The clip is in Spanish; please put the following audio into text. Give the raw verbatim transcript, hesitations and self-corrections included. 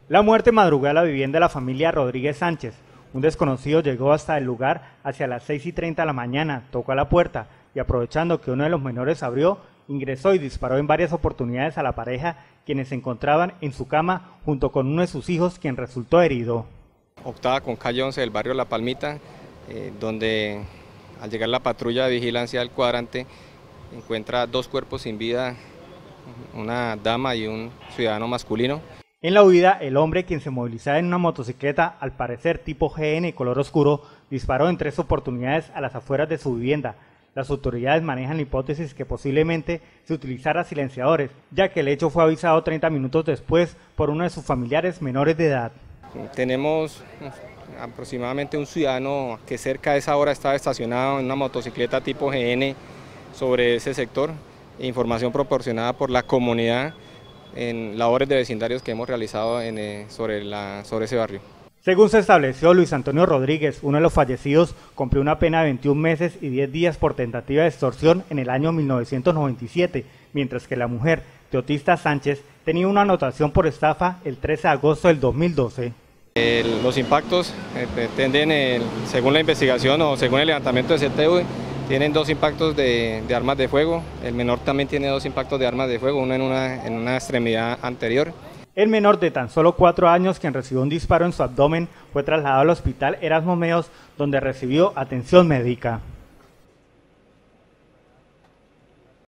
La muerte madrugó a la vivienda de la familia Rodríguez Sánchez. Un desconocido llegó hasta el lugar hacia las seis y treinta de la mañana, tocó a la puerta y, aprovechando que uno de los menores abrió, ingresó y disparó en varias oportunidades a la pareja, quienes se encontraban en su cama junto con uno de sus hijos, quien resultó herido. Octava con calle once del barrio La Palmita, eh, donde al llegar la patrulla de vigilancia del cuadrante encuentra dos cuerpos sin vida, una dama y un ciudadano masculino. En la huida, el hombre, quien se movilizaba en una motocicleta, al parecer tipo G N color oscuro, disparó en tres oportunidades a las afueras de su vivienda. Las autoridades manejan la hipótesis que posiblemente se utilizara silenciadores, ya que el hecho fue avisado treinta minutos después por uno de sus familiares menores de edad. Tenemos aproximadamente un ciudadano que cerca de esa hora estaba estacionado en una motocicleta tipo G N sobre ese sector, información proporcionada por la comunidad en labores de vecindarios que hemos realizado en, eh, sobre, la, sobre ese barrio. Según se estableció, Luis Antonio Rodríguez, uno de los fallecidos, cumplió una pena de veintiún meses y diez días por tentativa de extorsión en el año mil novecientos noventa y siete, mientras que la mujer, Teotista Sánchez, tenía una anotación por estafa el trece de agosto del dos mil doce. El, los impactos eh, pretenden, el, según la investigación o según el levantamiento de C T V, tienen dos impactos de, de armas de fuego. El menor también tiene dos impactos de armas de fuego, uno en una, en una extremidad anterior. El menor de tan solo cuatro años, quien recibió un disparo en su abdomen, fue trasladado al hospital Erasmo Meos, donde recibió atención médica.